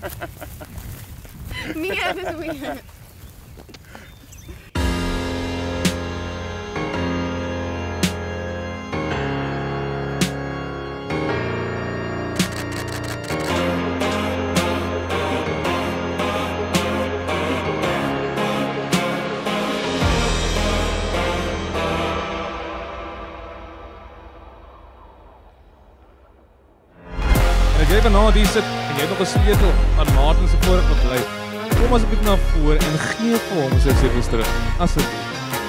Nee, dit is weer. As jy vanaand hier sit en jy het nog 'n sleutel aan Martin se voorraad wat bly, kom asseblief na voor en gee vir hom sy sleutels terug. Asseblief.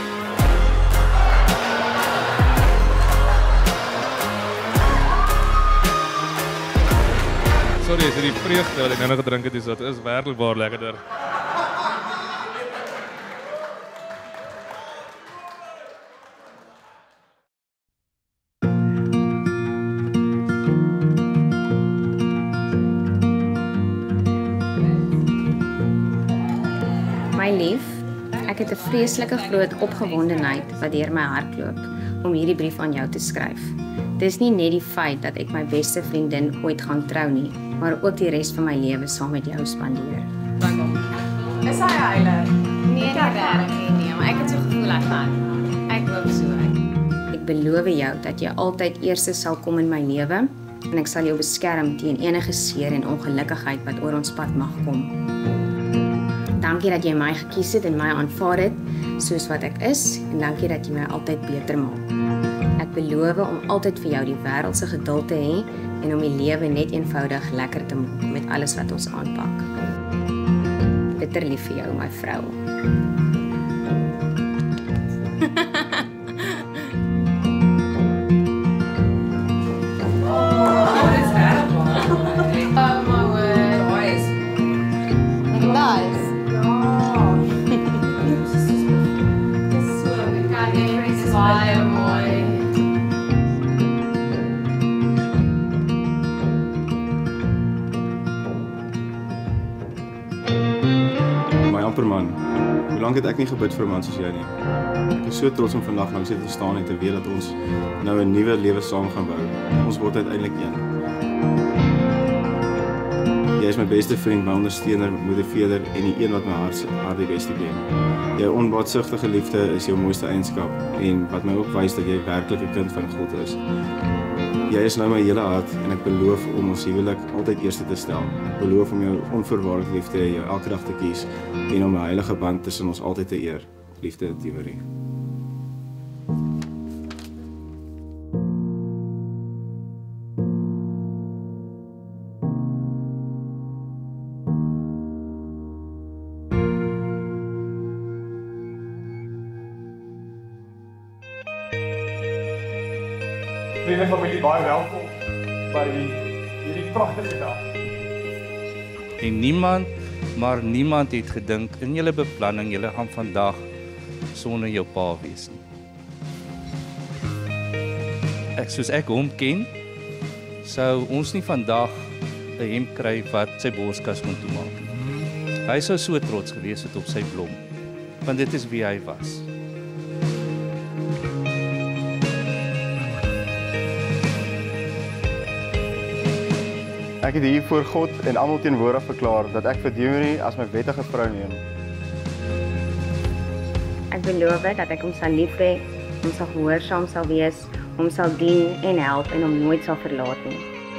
Sorry, is dit die vreugde wat ek nou gedrink het, dit is werklik baie lekkerder. My lief, ek het 'n vreeslike groot opgewondenheid wat deur my hart loop om hierdie brief aan jou te skryf. Dis nie net die feit dat ek my beste vriendin ooit gaan trou nie, maar ook die res van my lewe saam met jou spandeer. Is hy heilig? Nee, nee, maar ek het so gevoel ek gaan. Ek hoop so. Ek beloof jou dat jy altyd eerste sal kom in my lewe en ek sal jou beskerm teen enige seer en ongelukkigheid wat oor ons pad mag kom. Dankie dat jy my gekies het en my aanvaar het soos wat ek is en dankie dat jy my altyd beter maak. Ek beloof om altyd vir jou die wêreld se geduld te hê en om die lewe net eenvoudig lekker te maak met alles wat ons aanpak. Bitter lief vir jou, my vrou. Man, hoe lank het ek nie gebid vir 'n man soos jy nie? Ek is so trots om vandag langs jou te staan en te weet dat ons nou 'n nuwe lewe saam gaan bou. Ons word uiteindelik een. Jy is my beste vriend, my ondersteuner, motiveerder en die een wat my hart die beste ken. Jou onbaatsigtige liefde is jou mooiste eienskap en wat my ook wys dat jy werklik 'n kind van God is. Jy is nou my hele hart en ek beloof om ons huwelik altyd eerste te stel. Ek beloof om jou onvoorwaardelik lief te hê, jou elke dag te kies en om 'n heilige band tussen ons altyd te eer. Liefde, Deomari. Vriende en familie, baie welkom by hierdie pragtige dag. En niemand, maar niemand het gedink in julle beplanning, julle gaan vandag sonder jou pa wees nie. Soos ek hom ken, sou ons nie vandag 'n hemp kry wat sy borskas kon toemaak nie. Hy sou so trots gewees het op sy blom, want dit is wie hy was. Ek het hier voor God en almal teenwoordig verklaar dat ek vir Deomari as my wettige vrou neem. Ek beloof dat ek hom sal lief hê, hom sal gehoorsaam sal wees, hom sal dien en help en hom nooit sal verlaat nie.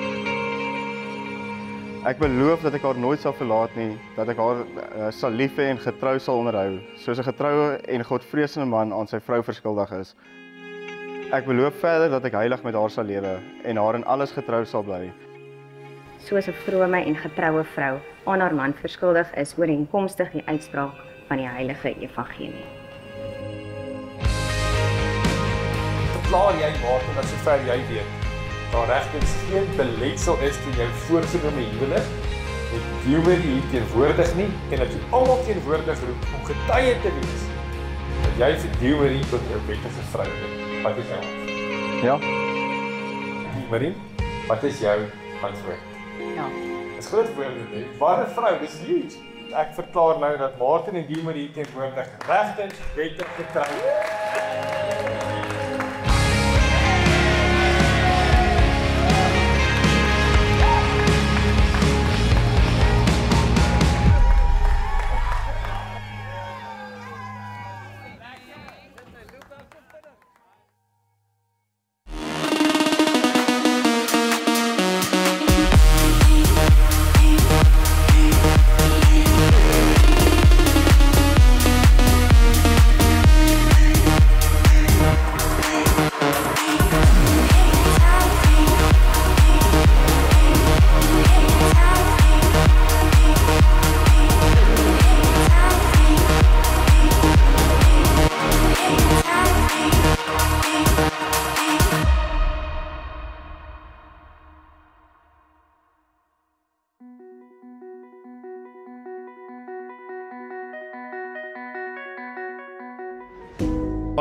Ek beloof dat ek haar nooit sal verlaat nie, dat ek haar sal lief hê en getrou sal onderhou, soos 'n getroue en godvreesende man aan sy vrou verskuldig is. Ek beloof verder dat ek heilig met haar sal lewe en haar in alles getrou sal bly. Soos 'n vrome en getroue vrou aan haar man verskuldig is ooreenkomstig die uitspraak van die heilige evangelie. Verklaar jy Martin dat sover jy weet, daar regtens geen beletsel is teen jou voorgenome huwelik, met Deomari hier teenwoordig nie, en dat jy almal teenwoordig roep om getuie te wees, dat jy vir Deomari tot jou wettige vrou neem. Wat is jou antwoord? Ja. Deomari, wat is jou antwoord? Ja. Dis groot woorde, hè? Wat 'n vrou, dis huge. Ek verklaar nou dat Martin en Deomari hier teenwoordig regtens wettig getrou.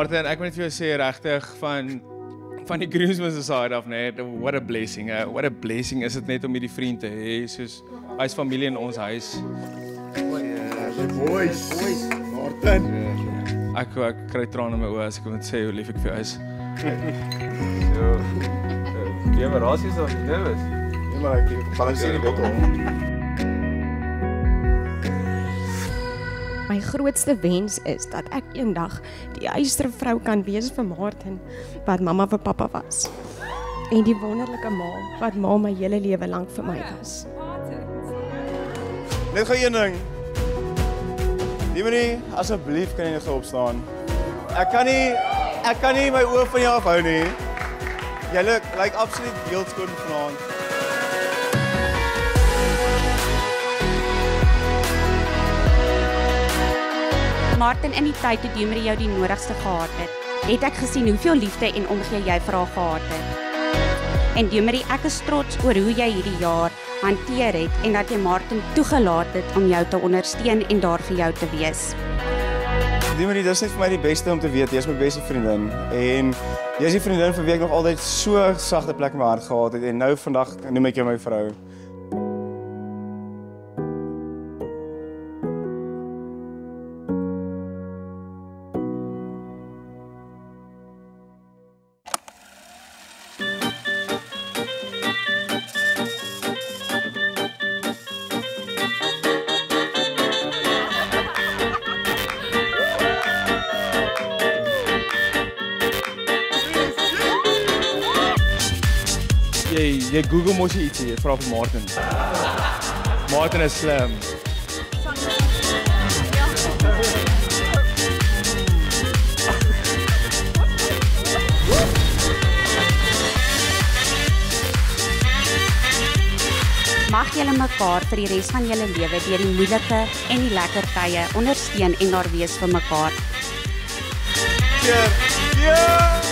Martin, ek moet net vir jou sê regtig van die groomsmen's side af, nee, what a blessing. What a blessing is dit net om hierdie vriend te hê, soos hy's familie in ons huis. Boys, Martin. Ek kry trane in my oë as ek moet sê hoe lief ek vir jou is. Jy maar rasies of nervus? Nee, maar ek balanseer die bottel. My grootste wens is dat ek eendag die huisvrou kan wees vir Martin, wat mamma vir pappa was. En die wonderlike ma, wat ma my hele lewe lank vir my was. Net gou een ding. Deomari, asseblief kan jy net gou opstaan. Ek kan nie my oë van jou afhou nie. Jy lyk absoluut beeldskoon vanaand. Martin, in die tyd toe Deomari jou die nodigste gehad het ek gesien hoeveel liefde en omgee jy vir haar gehad het. En Deomari, ek is trots oor hoe jy hierdie jaar hanteer het en dat jy Martin toegelaat het om jou te ondersteun en daar vir jou te wees. Deomari, dis net vir my die beste om te weet, jy is my beste vriendin. En jy is die vriendin vir wie ek nog altyd so sagte plek in my hart gehad het. En nou vandag noem ek jou my vrou. Jy Google mos jy iets hier, vra vir Martin. Martin is slim. Mag julle mekaar vir die res van julle lewe deur die moeilike en die lekker tye ondersteun en daar wees vir mekaar. Ja.